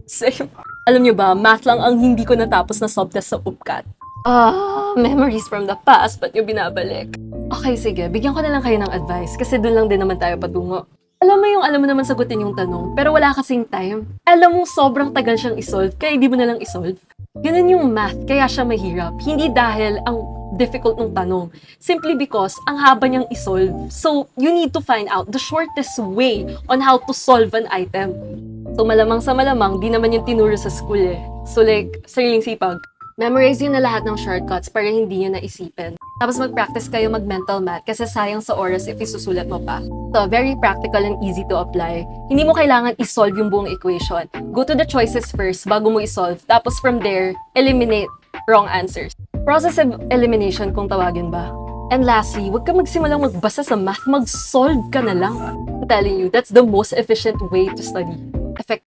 Same. Alam niyo ba, math lang ang hindi ko natapos na subtest sa UPCAT. Memories from the past, ba't yung binabalik? Okay, sige, bigyan ko na lang kayo ng advice kasi doon lang din naman tayo patungo. Alam mo naman sagutin yung tanong, pero wala kasing time. Alam mo, sobrang tagal siyang isolve, kaya hindi mo na lang isolve. Ganun yung math, kaya siya mahirap. Hindi dahil ang difficult ng tanong. Simply because ang haba niyang isolve. So, you need to find out the shortest way on how to solve an item. So, malamang sa malamang, di naman yung tinuro sa school eh. So, like, sariling sipag. Memorize yun na lahat ng shortcuts para hindi nyo naisipin. Tapos mag-practice kayo mag-mental math kasi sayang sa oras if isusulat mo pa. So, very practical and easy to apply. Hindi mo kailangan isolve yung buong equation. Go to the choices first bago mo isolve. Tapos from there, eliminate wrong answers. Process of elimination kung tawagin ba. And lastly, huwag ka magsimulang magbasa sa math, mag-solve ka na lang. I'm telling you, that's the most efficient way to study. Effective.